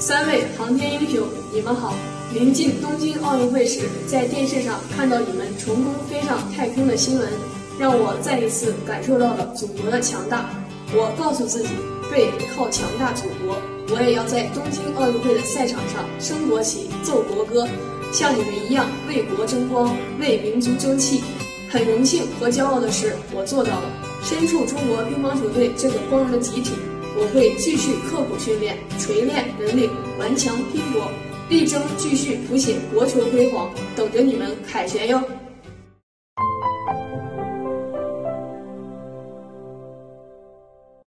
三位航天英雄，你们好！临近东京奥运会时，在电视上看到你们成功飞上太空的新闻，让我再一次感受到了祖国的强大。我告诉自己，为靠强大祖国，我也要在东京奥运会的赛场上升国旗、奏国歌，像你们一样为国争光，为民族争气。很荣幸和骄傲的是，我做到了。身处中国乒乓球队这个光荣的集体，我会继续刻苦训练，锤炼本领，顽强拼搏，力争继续谱写国球辉煌，等着你们凯旋哟！